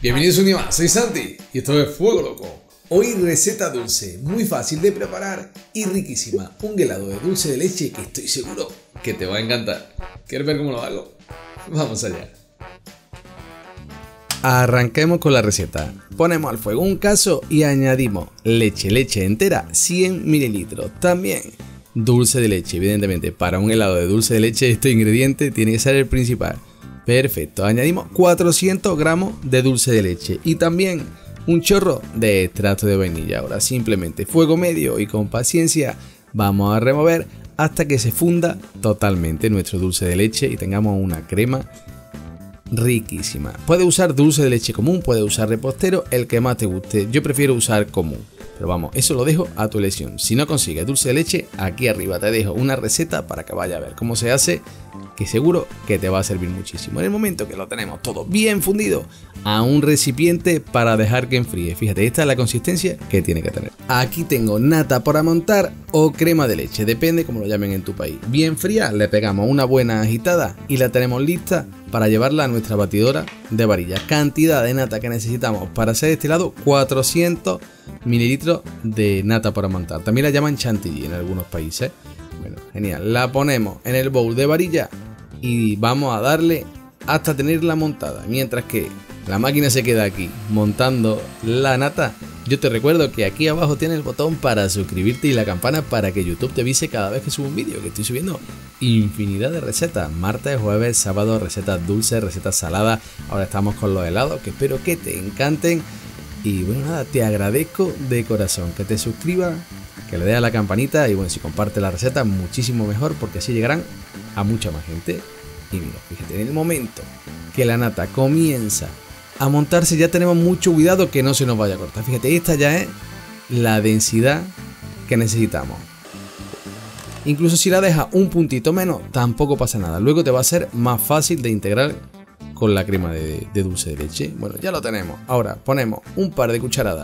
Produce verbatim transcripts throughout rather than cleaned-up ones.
Bienvenidos un día más, soy Santi y esto es Fuego Loco. Hoy receta dulce, muy fácil de preparar y riquísima. Un helado de dulce de leche que estoy seguro que te va a encantar. ¿Quieres ver cómo lo hago? Vamos allá. Arranquemos con la receta. Ponemos al fuego un cazo y añadimos leche, leche entera, cien mililitros. También dulce de leche, evidentemente para un helado de dulce de leche este ingrediente tiene que ser el principal. Perfecto, añadimos cuatrocientos gramos de dulce de leche y también un chorro de extracto de vainilla. Ahora simplemente fuego medio y con paciencia vamos a remover hasta que se funda totalmente nuestro dulce de leche y tengamos una crema riquísima. Puedes usar dulce de leche común, puedes usar repostero, el que más te guste. Yo prefiero usar común, pero vamos, eso lo dejo a tu elección. Si no consigues dulce de leche, aquí arriba te dejo una receta para que vayas a ver cómo se hace, que seguro que te va a servir muchísimo. En el momento que lo tenemos todo bien fundido, a un recipiente para dejar que enfríe. Fíjate, esta es la consistencia que tiene que tener. Aquí tengo nata para montar o crema de leche, depende como lo llamen en tu país. Bien fría, le pegamos una buena agitada y la tenemos lista para llevarla a nuestra batidora de varilla. Cantidad de nata que necesitamos para hacer este helado: cuatrocientos mililitros de nata para montar. También la llaman chantilly en algunos países. Bueno, genial. La ponemos en el bowl de varilla y vamos a darle hasta tenerla montada. Mientras que la máquina se queda aquí montando la nata, yo te recuerdo que aquí abajo tienes el botón para suscribirte y la campana para que YouTube te avise cada vez que subo un vídeo, que estoy subiendo infinidad de recetas. Martes, jueves, sábado, recetas dulces, recetas saladas. Ahora estamos con los helados que espero que te encanten. Y bueno, nada, te agradezco de corazón que te suscribas, que le des a la campanita y bueno, si compartes la receta muchísimo mejor porque así llegarán a mucha más gente. Y mira, fíjate, en el momento que la nata comienza a montarse ya tenemos mucho cuidado que no se nos vaya a cortar. Fíjate, esta ya es la densidad que necesitamos. Incluso si la dejas un puntito menos tampoco pasa nada. Luego te va a ser más fácil de integrar con la crema de, de dulce de leche. Bueno, ya lo tenemos. Ahora ponemos un par de cucharadas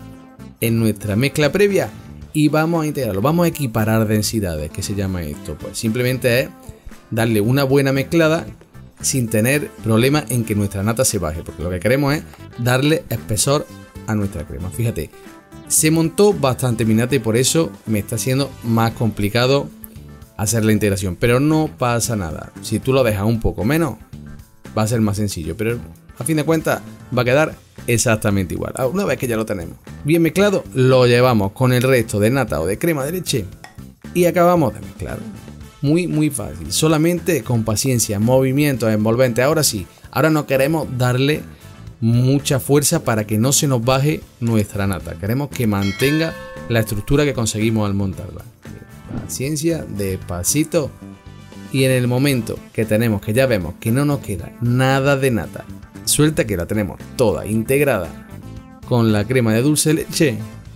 en nuestra mezcla previa y vamos a integrarlo. Vamos a equiparar densidades, que se llama esto. Pues simplemente es darle una buena mezclada sin tener problema en que nuestra nata se baje, porque lo que queremos es darle espesor a nuestra crema. Fíjate, se montó bastante mi nata y por eso me está siendo más complicado hacer la integración, pero no pasa nada. Si tú lo dejas un poco menos, va a ser más sencillo, pero a fin de cuentas va a quedar exactamente igual. Una vez que ya lo tenemos bien mezclado, lo llevamos con el resto de nata o de crema de leche y acabamos de mezclar. Muy muy fácil, solamente con paciencia, movimientos envolventes. Ahora sí, ahora no queremos darle mucha fuerza para que no se nos baje nuestra nata. Queremos que mantenga la estructura que conseguimos al montarla. Paciencia, despacito. Y en el momento que tenemos, que ya vemos que no nos queda nada de nata, suelta, que la tenemos toda integrada con la crema de dulce de leche,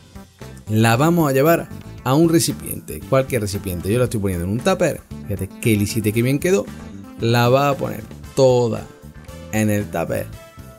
la vamos a llevar a un recipiente, cualquier recipiente. Yo la estoy poniendo en un tupper. Fíjate qué lisita, que bien quedó. La va a poner toda en el tupper.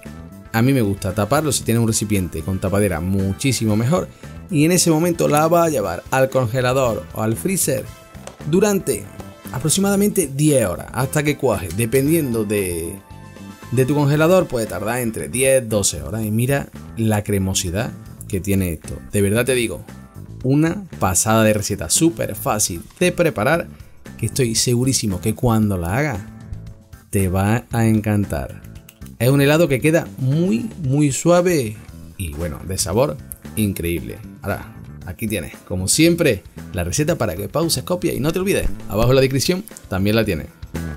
A mí me gusta taparlo, si tiene un recipiente con tapadera muchísimo mejor. Y en ese momento la va a llevar al congelador o al freezer durante aproximadamente diez horas hasta que cuaje. Dependiendo de, de tu congelador puede tardar entre diez y doce horas. Y mira la cremosidad que tiene esto. De verdad te digo, una pasada de receta, súper fácil de preparar, que estoy segurísimo que cuando la hagas te va a encantar. Es un helado que queda muy muy suave y bueno, de sabor increíble. Ahora, aquí tienes, como siempre, la receta para que pauses, copies y no te olvides. Abajo en la descripción también la tienes.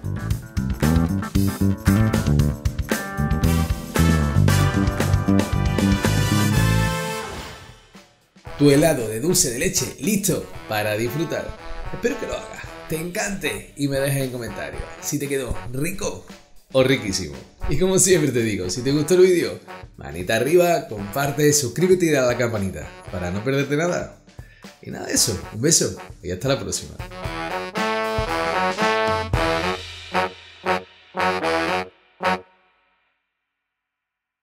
Tu helado de dulce de leche listo para disfrutar. Espero que lo hagas, te encante y me dejes en comentarios si te quedó rico o riquísimo. Y como siempre te digo, si te gustó el vídeo, manita arriba, comparte, suscríbete y dale a la campanita para no perderte nada. Y nada de eso, un beso y hasta la próxima.